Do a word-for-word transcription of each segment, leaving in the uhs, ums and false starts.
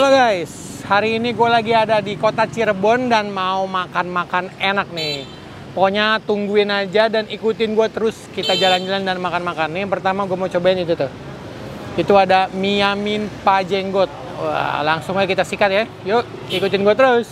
Halo guys, hari ini gue lagi ada di kota Cirebon dan mau makan-makan enak nih. Pokoknya tungguin aja dan ikutin gue terus, kita jalan-jalan dan makan-makan. Nih yang pertama gue mau cobain itu tuh. Itu ada mie Yamin Pak Jenggot. Wah, langsung aja kita sikat ya. Yuk, ikutin gue terus.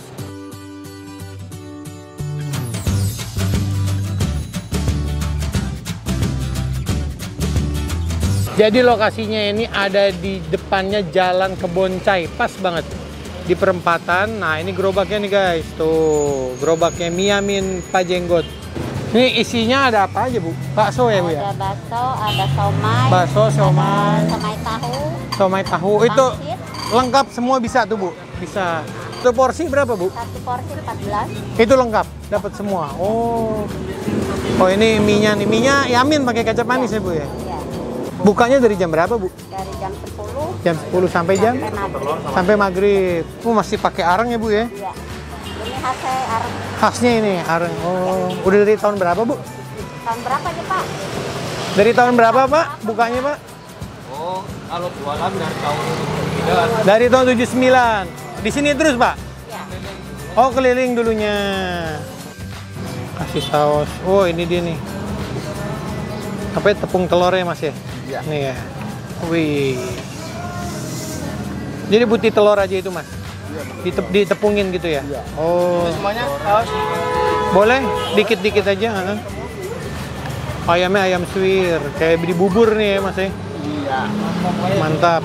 Jadi lokasinya ini ada di depannya Jalan Keboncai, pas banget di perempatan. Nah ini gerobaknya nih guys, tuh gerobaknya mie Yamin Pak Jenggot. Ini isinya ada apa aja bu? Bakso ya bu ya? Ada bakso, ada somai, Bakso, somai, ada somai tahu, somai tahu. pangsit. Itu lengkap semua bisa tuh bu? Bisa. Itu porsi berapa bu? Satu porsi empat belas. Itu lengkap, dapat semua. Oh, oh ini mie-nya nih, mie-nya Yamin pakai kecap manis ya, ya bu ya? Iya. Bukanya dari jam berapa bu? Dari jam sepuluh. Jam sepuluh sampai jam? Sampai maghrib. Sampai maghrib. Oh masih pakai areng ya bu ya? Iya. Ini khasnya areng. Khasnya ini areng. Oh, udah dari tahun berapa bu? Tahun berapa aja pak? Dari tahun berapa pak? Bukanya pak? Oh, kalau jualan dari tahun tujuh puluh sembilan. Dari tahun tujuh puluh sembilan. Di sini terus pak? Iya. Oh keliling dulunya. Kasih saus. Oh ini dia nih. Apa ya, tepung telurnya mas ya? Iya. Nih ya. Wih. Jadi putih telur aja itu mas? Iya. Ditep, ditepungin gitu ya? Iya. Oh. Semuanya saus. Boleh? Dikit-dikit aja. Kan? Ayamnya ayam suwir. Kayak beli bubur nih ya mas ya? Iya. Mantap.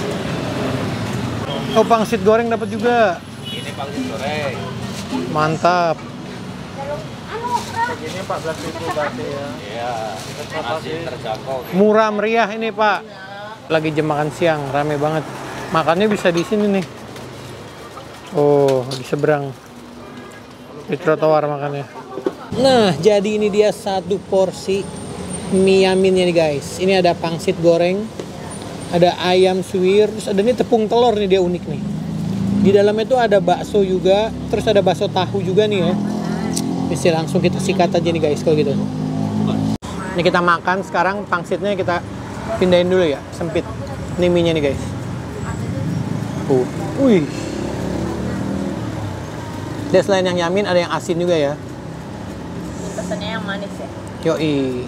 Oh pangsit goreng dapat juga. Ini pangsit goreng. Mantap. Segini empat belas ribu berarti ya. Iya. Masih terjangkau. Murah meriah ini pak. Lagi jam makan siang, rame banget. Makannya bisa di sini nih. Oh, di seberang. Di trotoar makannya. Nah, jadi ini dia satu porsi mie Yaminnya nih guys. Ini ada pangsit goreng, ada ayam suwir, terus ada nih tepung telur nih, dia unik nih. Di dalamnya tuh ada bakso juga, terus ada bakso tahu juga nih ya. Bisa langsung kita sikat aja nih guys kalau gitu. Ini kita makan sekarang, pangsitnya kita pindahin dulu ya, sempit. Ini mie-nya nih guys. Uh, wih. Dan selain yang Yamin ada yang asin juga ya. Pesannya yang manis ya? Yoi.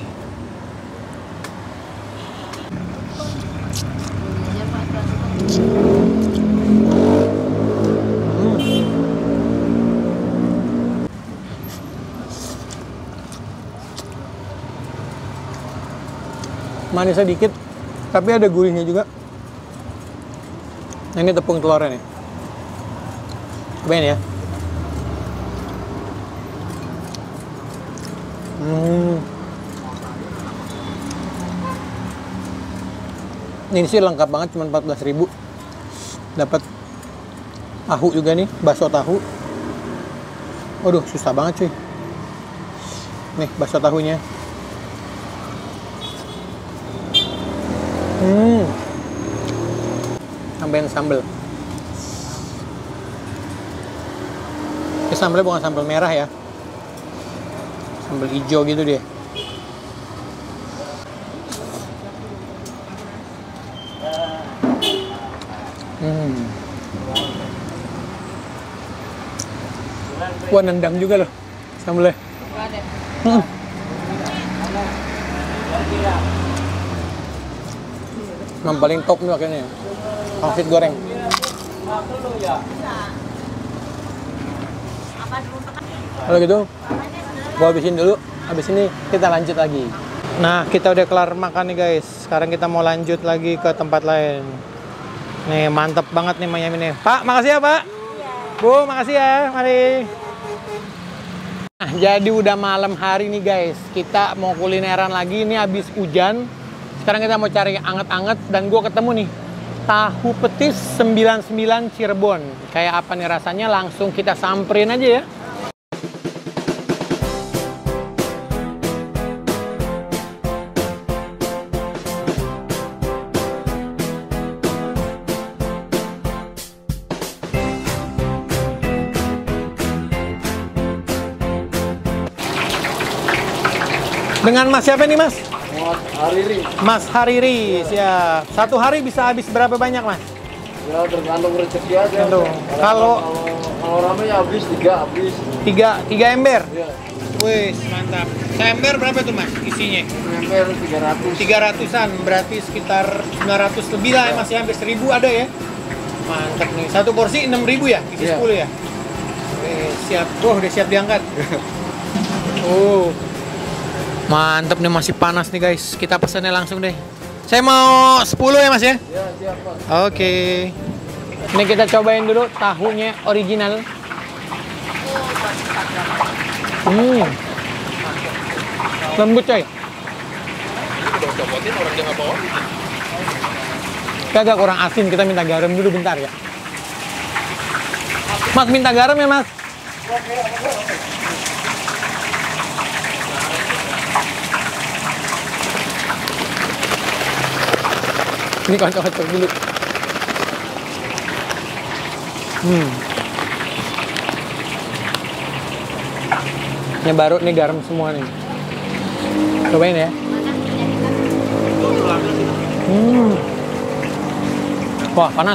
Manisnya dikit, tapi ada gurihnya juga. Nah, ini tepung telurnya nih. Cobain ya. Hmm. Ini sih lengkap banget, cuma empat belas ribu. Dapat tahu juga nih, bakso tahu. Waduh, susah banget cuy. Nih, bakso tahunya. Hmm. Tambahin sambal. Ini sambalnya bukan sambal merah ya. Sambal hijau gitu dia. Hmm. Wah, nendang juga loh sambalnya. Hmm. Yang paling top nih makanya pangsit goreng. Kalau gitu gua habisin dulu, habis ini kita lanjut lagi. Nah kita udah kelar makan nih guys, sekarang kita mau lanjut lagi ke tempat lain. Nih mantep banget nih Mie Yamin nih. Pak makasih ya pak. Bu makasih ya, mari. Nah jadi udah malam hari nih guys, kita mau kulineran lagi. Ini habis hujan. Sekarang kita mau cari yang anget-anget dan gue ketemu nih tahu petis sembilan puluh sembilan Cirebon. Kayak apa nih rasanya, langsung kita samperin aja ya. Dengan Mas siapa nih Mas? Hariri. Mas Hariri, siap. Satu hari bisa habis berapa banyak Mas? Ya tergantung rezeki aja. Tergantung. Kalau kalau rame ya habis tiga habis. tiga tiga ember. Iya. Wih, mantap. Seember berapa tuh mas isinya? Ember tiga ratus. tiga ratusan, berarti sekitar sembilan ratus lebih lah ya mas ya, hampir seribu ada ya. Mantap nih, satu porsi enam ribu ya, isi Iya. sepuluh ya. Oke, siap, wah udah siap diangkat. Oh, mantap nih, masih panas nih guys. Kita pesannya langsung deh. Saya mau sepuluh ya mas ya. Ya siap Pak. Oke. Ini kita cobain dulu tahunya original. Hmm. Lembut coy. Kagak kurang asin, kita minta garam dulu bentar ya. Mas minta garam ya mas? Ini kocok-kocok dulu. Hmm. Ini baru nih garam semua nih. Cobain ya. Hmm. Wah, panas.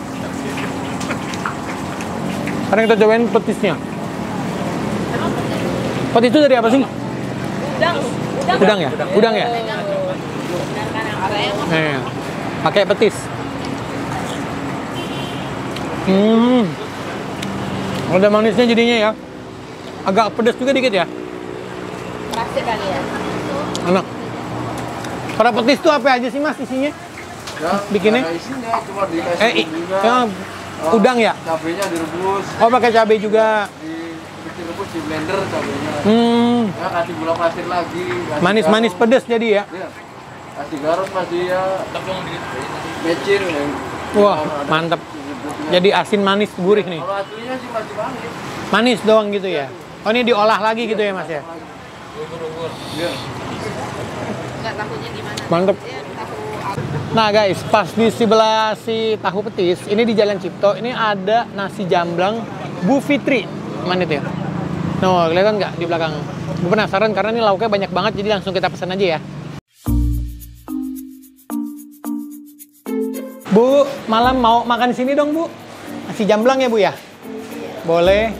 Sekarang kita cobain petisnya. Petis itu dari apa sih? Udang. Udang. Udang ya? Udang ya? Nih, pakai petis. Hmm. Ada manisnya jadinya ya. Agak pedas juga dikit ya. Pasti kali ya. Enak. Para petis tuh apa aja sih mas isinya? Ya, Bikinnya? ada isinya cuma dikasih Eh, i- bumbunya. ya, Oh, udang ya? Cabenya direbus. Oh pakai cabai juga. Di direbus di blender cabenya. Hmm. Ya kasih gula pasir lagi. kasih Manis-manis garam. pedas jadi ya. Iya. Kasih garam kasih ya. Mecin. ya. Wah, Kalau ada mantap. bumbunya. Jadi asin manis gurih nih. Kalau aslinya sih masih manis. Manis doang gitu ya. Oh ini diolah lagi gitu ya mas ya. Iya. Enggak tahunya gimana? Mantep. Ya, tahu. Nah guys, pas di sebelah si tahu petis, ini di Jalan Cipto, ini ada nasi jamblang Bu Fitri. Mana itu ya? No, kelihatan nggak di belakang? Gue penasaran karena ini lauknya banyak banget, jadi langsung kita pesan aja ya. Bu, malam mau makan sini dong Bu? Nasi jamblang ya Bu ya? Boleh.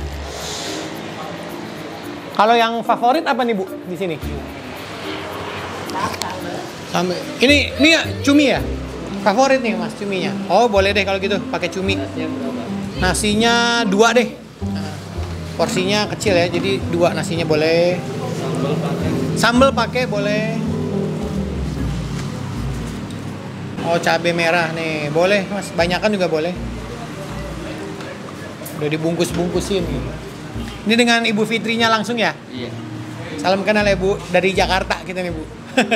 Kalau yang favorit apa nih Bu di sini? Sampai ini ini ya cumi ya? Favorit nih Mas cuminya. Oh, boleh deh kalau gitu pakai cumi. Nasinya dua deh. Nah, porsinya kecil ya, jadi dua nasinya boleh. Sambal pakai boleh. Oh, cabai merah nih. Boleh, Mas. Banyakan juga boleh. Udah dibungkus-bungkusin. Ini dengan Ibu Fitrinya langsung ya? Iya. Salam kenal ya Bu, dari Jakarta kita nih Bu.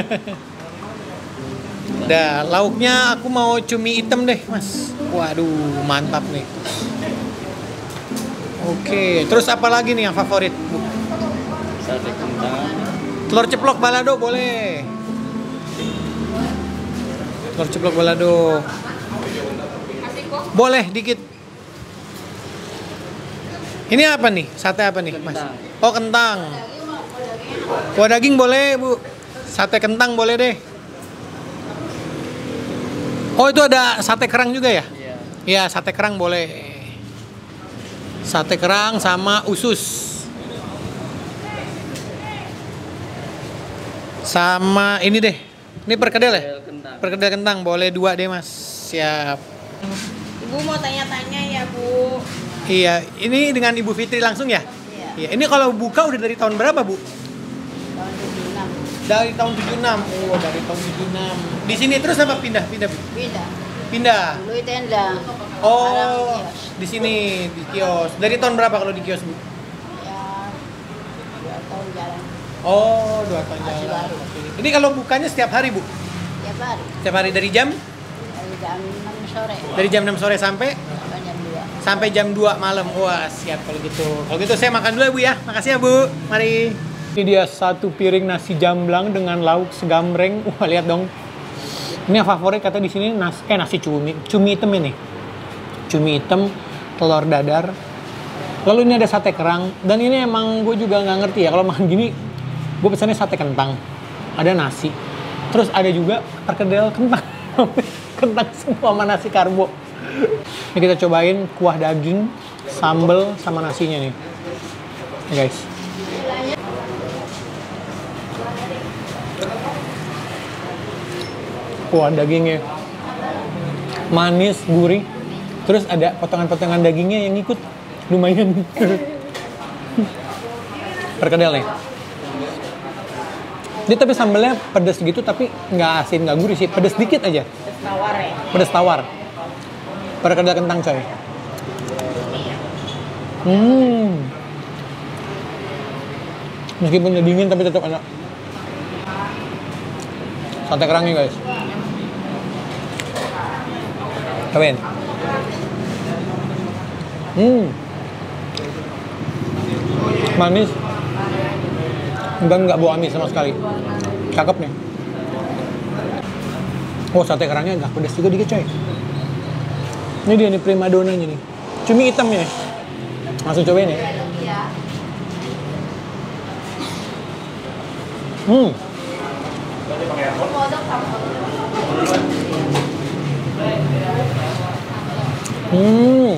Dah, lauknya aku mau cumi hitam deh Mas. Waduh, mantap nih. Oke, terus apa lagi nih yang favorit Bu? Sate kentang. Telur ceplok balado boleh. Telur ceplok balado. Boleh dikit. Ini apa nih? Sate apa nih, Mas? Kentang. Oh, kentang. Kuah daging boleh, Bu. Sate kentang boleh deh. Oh, itu ada sate kerang juga ya? Iya. Iya, sate kerang boleh. Sate kerang sama usus. Sama ini deh. Ini perkedel ya? Kentang. Perkedel kentang boleh dua deh, Mas. Siap. Ibu mau tanya-tanya ya, Bu. Iya, ini dengan Ibu Fitri langsung ya? Iya. Iya. Ini kalau buka udah dari tahun berapa, Bu? Tahun tujuh puluh enam. Dari tahun tujuh puluh enam. Oh, dari tahun tujuh puluh enam. Di sini terus apa pindah-pindah, Bu? Beda. Pindah. Dulu itu tenda. Oh, Sekarang kios. di sini di kios. Dari tahun berapa kalau di kios, Bu? Ya, dua tahun jalan. Oh, dua tahun Masih jalan. baru. Ini kalau bukanya setiap hari, Bu? Tiap hari. Setiap hari dari jam? Dari jam enam sore. Dari jam enam sore sampai Sampai jam dua. sampai jam dua malam. Wah, siap kalau gitu. Kalau gitu saya makan dulu ya, Bu ya. Makasih ya, Bu. Mari. Ini dia satu piring nasi jamblang dengan lauk segambreng. Wah, lihat dong. Ini yang favorit kata di sini nasi eh nasi cumi, cumi hitam ini. Cumi hitam, telur dadar. Lalu ini ada sate kerang dan ini emang gue juga nggak ngerti ya kalau makan gini. Gue pesannya sate kentang, ada nasi, terus ada juga perkedel kentang, kentang semua sama nasi karbo. Ini kita cobain kuah daging, sambal sama nasinya nih. Nih guys. Kuah dagingnya manis, gurih. Terus ada potongan-potongan dagingnya yang ikut lumayan. Perkedel nih. Dia tapi sambalnya pedas gitu tapi nggak asin, nggak gurih sih. Pedas dikit aja. Tawar ya. Pedas tawar. Perkedel kentang coy. Hmm. Meskipun udah dingin tapi tetap enak. Sate kerangnya guys. Cobain. Hmm. Manis. Dan nggak bau amis sama sekali. Cakep nih. Oh, sate kerangnya agak pedas juga dikit coy. Ini dia nih primadonanya nih. Cumi hitamnya nih. Langsung cobain ya. Hmm. Hmm.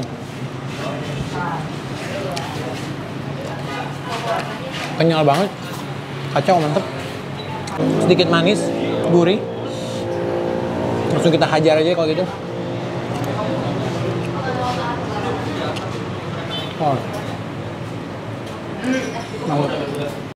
Kenyal banget. Kacau, mantep. Sedikit manis, gurih. Langsung kita hajar aja kalau gitu. Oh. Mantap.